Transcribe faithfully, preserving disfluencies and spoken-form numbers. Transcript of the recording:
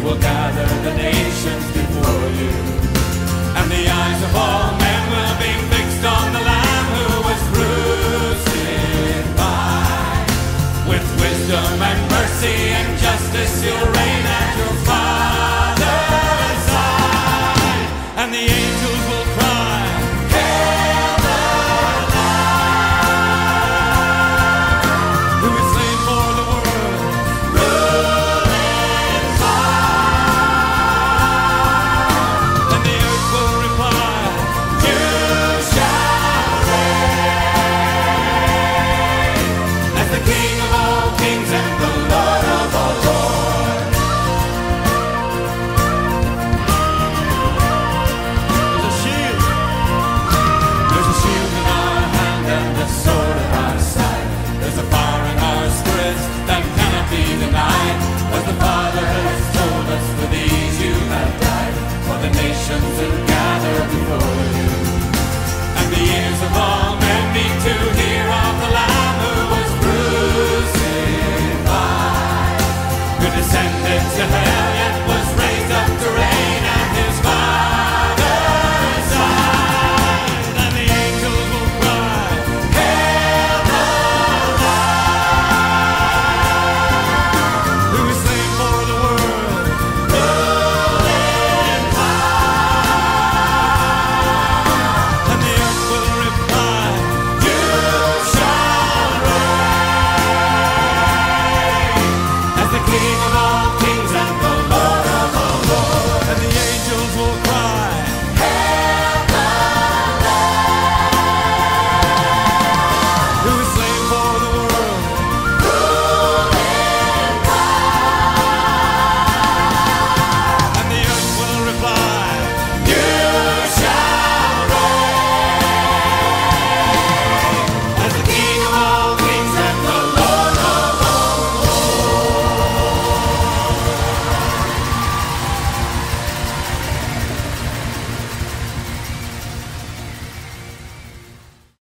will gather the nations before you. And the eyes of all men will be fixed on the Lamb who was crucified. With wisdom and mercy and justice you'll reign at your Father's side. And the angels will cry, Hail the Lamb, who is slain for the world, ruling God. And the earth will reply, You shall reign as the King of all kings and the Lord of all lords. There's a shield. There's a shield in our hand and a sword at our side. There's a fire in our spirits that cannot be denied. As the Father has told us, for these you have died. For the nations will gather before you. And the ears of all men need to hear of the Lamb who was crucified, who descended to hell.